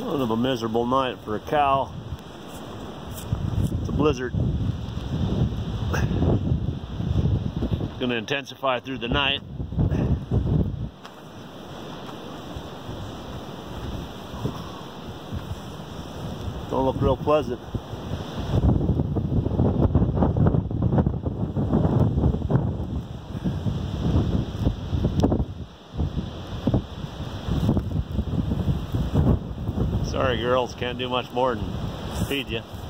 Kind of a miserable night for a cow. It's a blizzard. It's going to intensify through the night. Don't look real pleasant. Sorry girls, can't do much more than feed you.